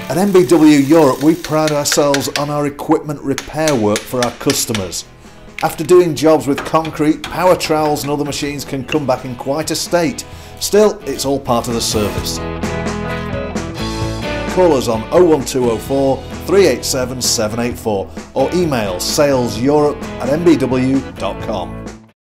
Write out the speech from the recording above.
At MBW Europe, we pride ourselves on our equipment repair work for our customers. After doing jobs with concrete, power trowels and other machines can come back in quite a state. Still, it's all part of the service. Call us on 01204 387 784 or email saleseurope@mbw.com.